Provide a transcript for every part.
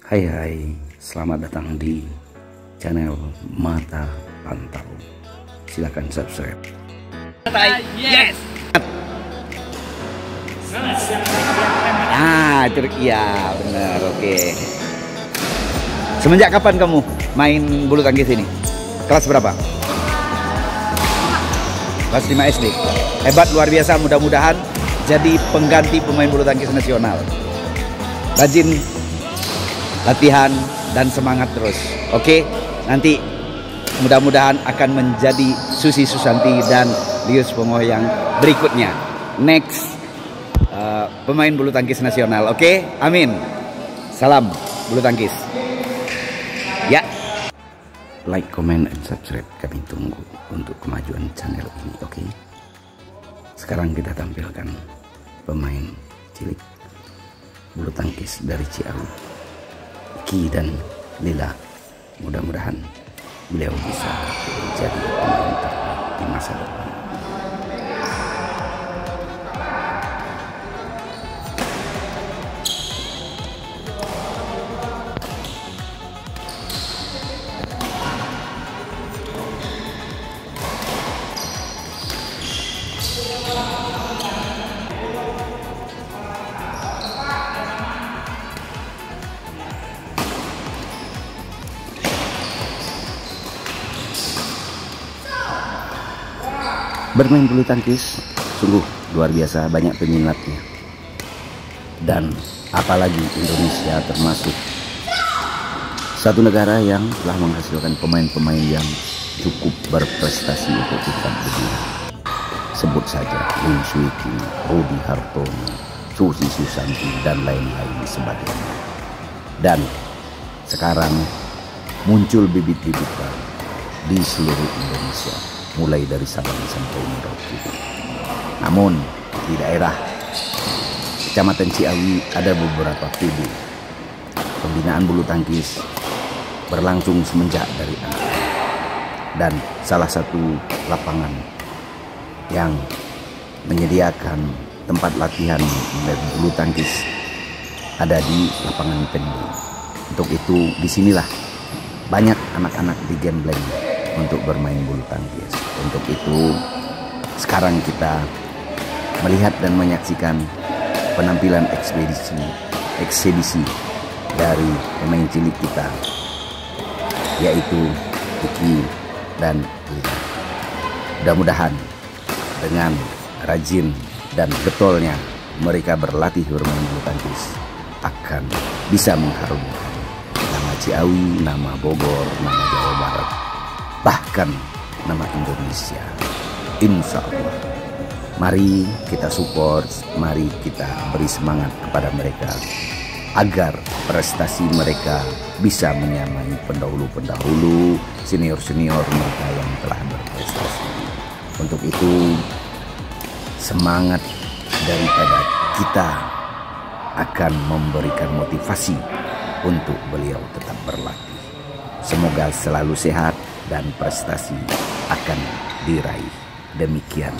Hai hai, selamat datang di channel Mata Pantau. Silakan subscribe. Yes. Itu iya benar, oke. Semenjak kapan kamu main bulu tangkis ini? Kelas berapa? Kelas 5 SD. Hebat, luar biasa, mudah-mudahan jadi pengganti pemain bulu tangkis nasional. Rajin latihan dan semangat terus. Oke, nanti mudah-mudahan akan menjadi Susi Susanti dan Lius Pongoh yang berikutnya. Next pemain bulu tangkis nasional. Oke, amin. Salam bulu tangkis. Ya. Like, comment, and subscribe. Kami tunggu untuk kemajuan channel ini. Oke. Sekarang kita tampilkan pemain cilik bulu tangkis dari Ciawi, Ki dan Lila. Mudah-mudahan beliau bisa jadi pemain terbaik di masa depan. Bermain bulu tangkis sungguh luar biasa, banyak peminatnya. Dan apalagi Indonesia termasuk satu negara yang telah menghasilkan pemain-pemain yang cukup berprestasi untuk tingkat dunia. Sebut saja Lim Swee King, Rudi Hartono, Susi Susanti, dan lain-lain sebagainya. Dan sekarang muncul bibit-bibit baru di seluruh Indonesia, mulai dari Sabang sampai Merauke. Namun di daerah Kecamatan Ciawi ada beberapa PB. Pembinaan bulu tangkis berlangsung semenjak dari anak. Dan salah satu lapangan yang menyediakan tempat latihan dari bulu tangkis ada di lapangan Pendi. Untuk itu disinilah banyak anak-anak digembleng untuk bermain bulu tangkis. Untuk itu sekarang kita melihat dan menyaksikan penampilan eksibisi dari pemain cilik kita, yaitu Iki dan Lila. Mudah-mudahan dengan rajin dan getolnya mereka berlatih bermain bulu tangkis akan bisa mengharumkan nama Ciawi, nama Bogor, nama Jawa Barat, bahkan nama Indonesia. Insya Allah. Mari kita support, mari kita beri semangat kepada mereka agar prestasi mereka bisa menyamai pendahulu-pendahulu, senior-senior mereka yang telah berprestasi. Untuk itu semangat daripada kita akan memberikan motivasi untuk beliau tetap berlatih. Semoga selalu sehat dan prestasi akan diraih. Demikian.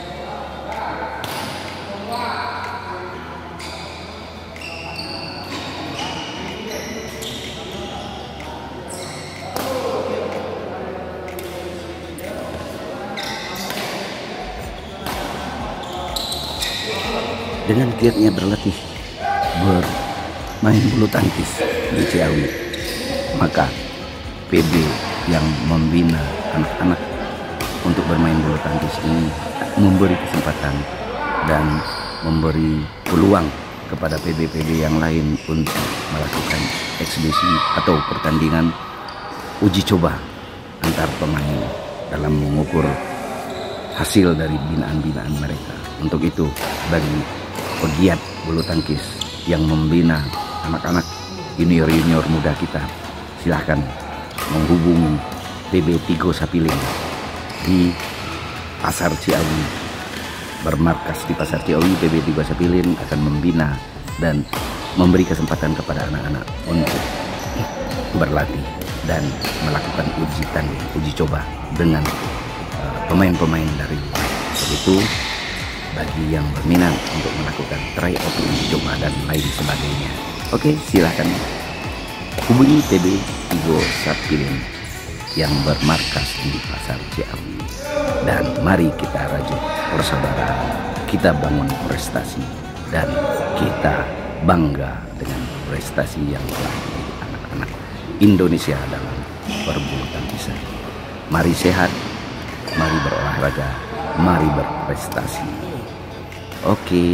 Dengan giatnya berlatih bermain bulu tangkis di Ciawi, maka PB yang membina anak-anak untuk bermain bulu tangkis ini memberi kesempatan dan memberi peluang kepada PB-PB yang lain untuk melakukan eksibisi atau pertandingan uji coba antar pemain dalam mengukur hasil dari binaan-binaan mereka. Untuk itu bagi pegiat bulu tangkis yang membina anak-anak junior-junior muda kita, silahkan menghubungi PB Tigo Sapiling di Pasar Ciawi. Bermarkas di Pasar Ciawi, PB Tigo Sapiling akan membina dan memberi kesempatan kepada anak-anak untuk berlatih dan melakukan uji coba dengan pemain-pemain dari itu. Bagi yang berminat untuk melakukan tryout, uji coba dan lain sebagainya, oke, silahkan Hubungi PB Igo Sapilin yang bermarkas di Pasar Ciawi. Dan mari kita rajut persaudaraan, kita bangun prestasi, dan kita bangga dengan prestasi yang telah dimiliki anak-anak Indonesia dalam berbulu tangkis. Mari sehat, mari berolahraga, mari berprestasi. Oke.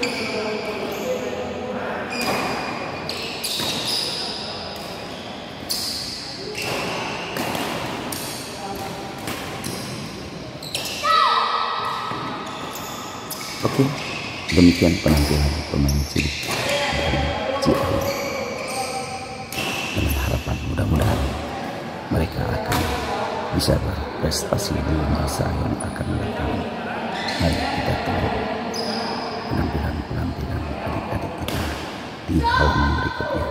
Oke, demikian penampilan pemain cilik dari Ciawi. Dengan harapan mudah-mudahan mereka akan bisa berprestasi di masa yang akan datang. Mari kita tunggu penampilan adik-adik kita di halaman berikutnya.